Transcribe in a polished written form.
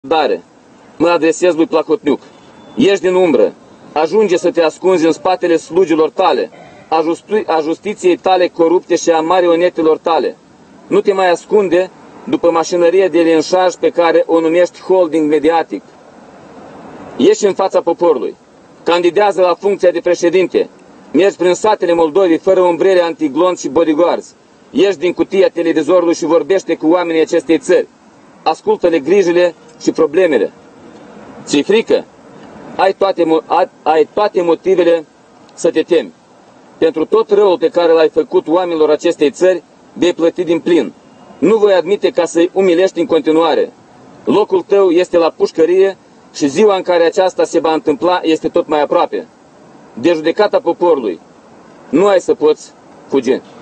dare. Mă adresez lui Placotniuc. Ieși din umbră. Ajunge să te ascunzi în spatele slugilor tale, a justiției tale corupte și a marionetelor tale. Nu te mai ascunde după mașinărie de linșaj pe care o numești holding mediatic. Ieși în fața poporului. Candidează la funcția de președinte. Mergi prin satele Moldovei fără umbrele antiglonți și bodyguards. Ieși din cutia televizorului și vorbește cu oamenii acestei țări. Ascultă-le grijile și problemele. Ți-i frică? Ai toate motivele să te temi. Pentru tot răul pe care l-ai făcut oamenilor acestei țări, vei plăti din plin. Nu voi admite ca să-i umilești în continuare. Locul tău este la pușcărie și ziua în care aceasta se va întâmpla este tot mai aproape. De judecata poporului, nu ai să poți fugi.